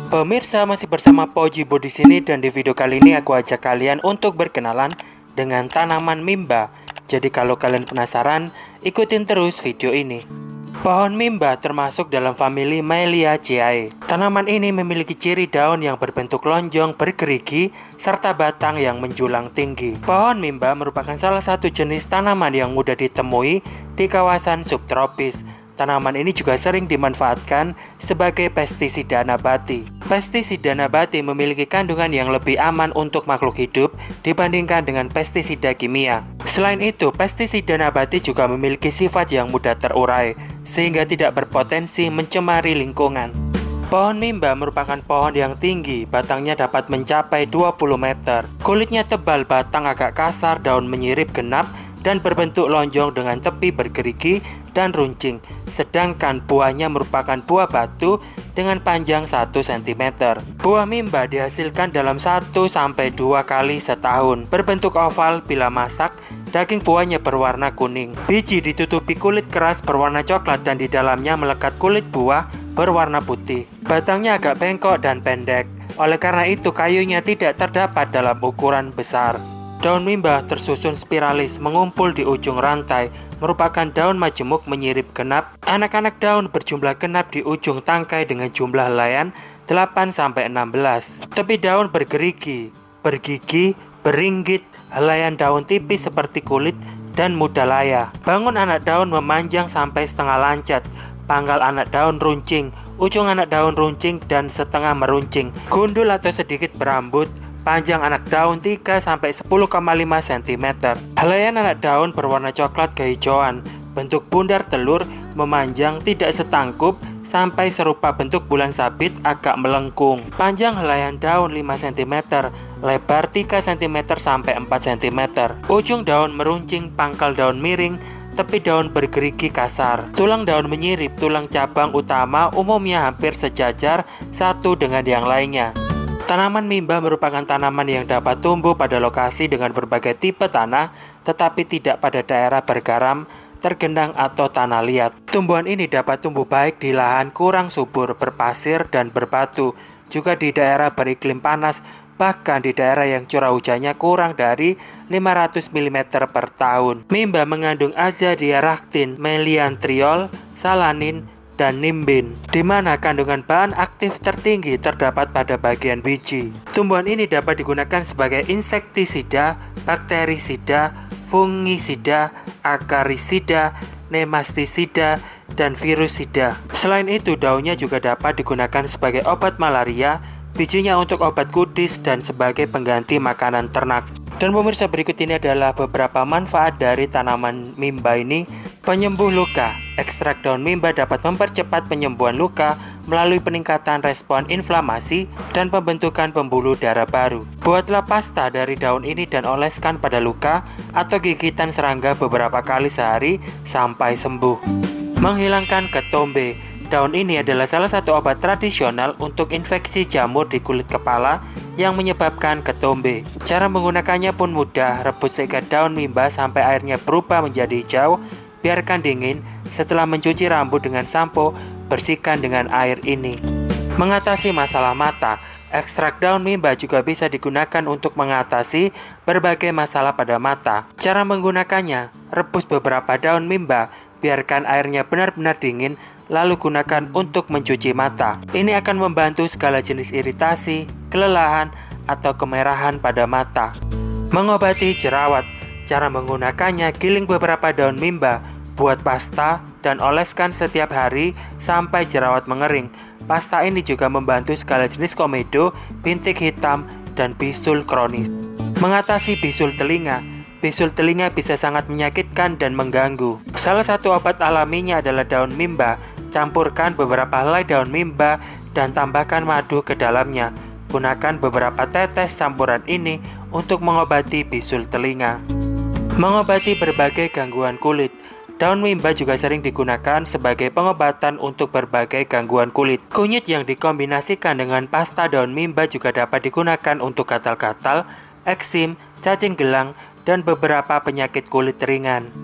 Pemirsa, masih bersama Pojibo di sini, dan di video kali ini aku ajak kalian untuk berkenalan dengan tanaman mimba. Jadi kalau kalian penasaran, ikutin terus video ini. Pohon mimba termasuk dalam famili Meliaceae. Tanaman ini memiliki ciri daun yang berbentuk lonjong bergerigi serta batang yang menjulang tinggi. Pohon mimba merupakan salah satu jenis tanaman yang mudah ditemui di kawasan subtropis. Tanaman ini juga sering dimanfaatkan sebagai pestisida nabati. Pestisida nabati memiliki kandungan yang lebih aman untuk makhluk hidup dibandingkan dengan pestisida kimia. Selain itu, pestisida nabati juga memiliki sifat yang mudah terurai, sehingga tidak berpotensi mencemari lingkungan. Pohon mimba merupakan pohon yang tinggi, batangnya dapat mencapai 20 meter. Kulitnya tebal, batang agak kasar, daun menyirip genap, dan berbentuk lonjong dengan tepi bergerigi dan runcing. Sedangkan buahnya merupakan buah batu dengan panjang 1 cm. Buah mimba dihasilkan dalam 1-2 kali setahun. Berbentuk oval bila masak, daging buahnya berwarna kuning. Biji ditutupi kulit keras berwarna coklat dan di dalamnya melekat kulit buah berwarna putih. Batangnya agak bengkok dan pendek. Oleh karena itu kayunya tidak terdapat dalam ukuran besar. Daun mimba tersusun spiralis, mengumpul di ujung rantai, merupakan daun majemuk menyirip genap. Anak-anak daun berjumlah genap di ujung tangkai dengan jumlah helaian 8-16. Tepi daun bergerigi, bergigi, beringgit, helaian daun tipis seperti kulit, dan mudah layak. Bangun anak daun memanjang sampai setengah lancat. Pangkal anak daun runcing, ujung anak daun runcing dan setengah meruncing. Gundul atau sedikit berambut. Panjang anak daun 3-10,5 cm. Helaian anak daun berwarna coklat kehijauan. Bentuk bundar telur memanjang tidak setangkup sampai serupa bentuk bulan sabit agak melengkung. Panjang helaian daun 5 cm, lebar 3 cm sampai 4 cm. Ujung daun meruncing, pangkal daun miring, tepi daun bergerigi kasar. Tulang daun menyirip, tulang cabang utama umumnya hampir sejajar satu dengan yang lainnya. Tanaman mimba merupakan tanaman yang dapat tumbuh pada lokasi dengan berbagai tipe tanah, tetapi tidak pada daerah bergaram, tergenang, atau tanah liat. Tumbuhan ini dapat tumbuh baik di lahan kurang subur, berpasir, dan berbatu, juga di daerah beriklim panas, bahkan di daerah yang curah hujannya kurang dari 500 mm per tahun. Mimba mengandung azadirachtin, meliantriol, salanin, dan nimbin, di mana kandungan bahan aktif tertinggi terdapat pada bagian biji. Tumbuhan ini dapat digunakan sebagai insektisida, bakterisida, fungisida, akarisida, nemastisida, dan virusida. Selain itu, daunnya juga dapat digunakan sebagai obat malaria, bijinya untuk obat kudis, dan sebagai pengganti makanan ternak. Dan pemirsa, berikut ini adalah beberapa manfaat dari tanaman mimba ini. Penyembuh luka. Ekstrak daun mimba dapat mempercepat penyembuhan luka melalui peningkatan respon inflamasi dan pembentukan pembuluh darah baru. Buatlah pasta dari daun ini dan oleskan pada luka atau gigitan serangga beberapa kali sehari sampai sembuh. Menghilangkan ketombe. Daun ini adalah salah satu obat tradisional untuk infeksi jamur di kulit kepala yang menyebabkan ketombe. Cara menggunakannya pun mudah. Rebus seikat daun mimba sampai airnya berubah menjadi hijau. Biarkan dingin. Setelah mencuci rambut dengan sampo, bersihkan dengan air ini. Mengatasi masalah mata. Ekstrak daun mimba juga bisa digunakan untuk mengatasi berbagai masalah pada mata. Cara menggunakannya, rebus beberapa daun mimba, biarkan airnya benar-benar dingin, lalu gunakan untuk mencuci mata. Ini akan membantu segala jenis iritasi, kelelahan, atau kemerahan pada mata. Mengobati jerawat. Cara menggunakannya, giling beberapa daun mimba, buat pasta, dan oleskan setiap hari sampai jerawat mengering. Pasta ini juga membantu segala jenis komedo, bintik hitam, dan bisul kronis. Mengatasi bisul telinga. Bisul telinga bisa sangat menyakitkan dan mengganggu. Salah satu obat alaminya adalah daun mimba. Campurkan beberapa helai daun mimba dan tambahkan madu ke dalamnya. Gunakan beberapa tetes campuran ini untuk mengobati bisul telinga. Mengobati berbagai gangguan kulit. Daun mimba juga sering digunakan sebagai pengobatan untuk berbagai gangguan kulit. Kunyit yang dikombinasikan dengan pasta daun mimba juga dapat digunakan untuk gatal-gatal, eksim, cacing gelang, dan beberapa penyakit kulit ringan.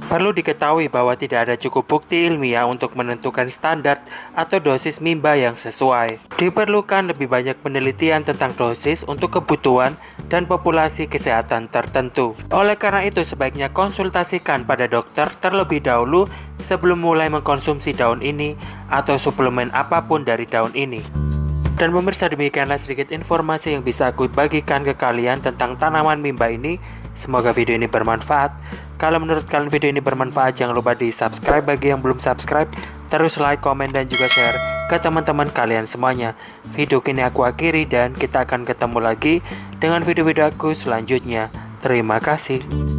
Perlu diketahui bahwa tidak ada cukup bukti ilmiah untuk menentukan standar atau dosis mimba yang sesuai. Diperlukan lebih banyak penelitian tentang dosis untuk kebutuhan dan populasi kesehatan tertentu. Oleh karena itu, sebaiknya konsultasikan pada dokter terlebih dahulu sebelum mulai mengkonsumsi daun ini atau suplemen apapun dari daun ini. Dan pemirsa, demikianlah sedikit informasi yang bisa aku bagikan ke kalian tentang tanaman mimba ini. Semoga video ini bermanfaat. Kalau menurut kalian video ini bermanfaat, jangan lupa di subscribe bagi yang belum subscribe. Terus like, komen, dan juga share ke teman-teman kalian semuanya. Video ini aku akhiri dan kita akan ketemu lagi dengan video-video aku selanjutnya. Terima kasih.